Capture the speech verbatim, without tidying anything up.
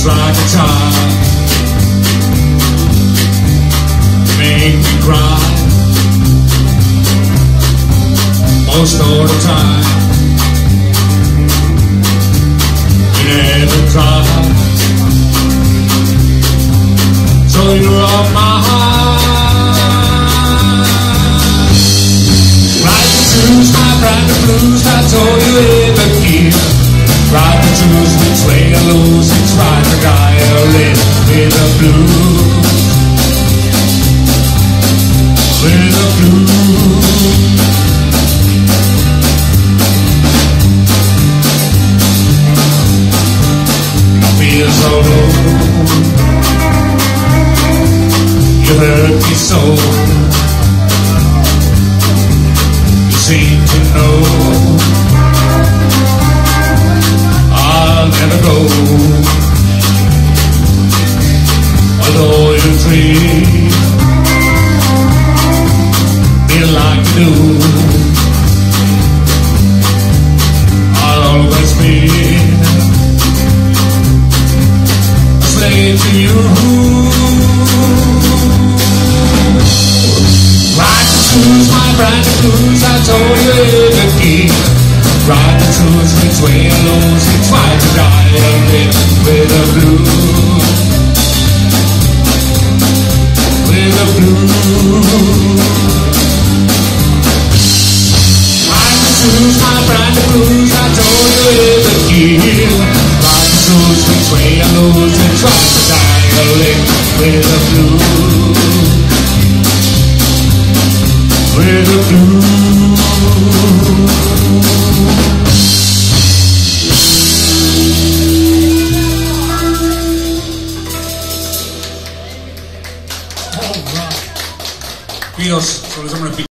just like a child. Make me cry most all the time. You never try, so you're off my heart. Right to choose my brand of blues, that's all you ever hear. Right to choose which way to lose, it's right to die or live with the blues. With the blues. I feel so low. You hurt me so. You seem to know I'll never go. Although you treat me like you do, I'll always be a slave to you. Right to choose my brand of blues, that's all you ever keep. Right to choose which way I lose, it's right to die and live with the blues. With the blues. Right to choose my brand of blues, that's all you ever keep. Right to choose which way I lose, it's right to die and live with the blues. With the blues. All right. Beatles.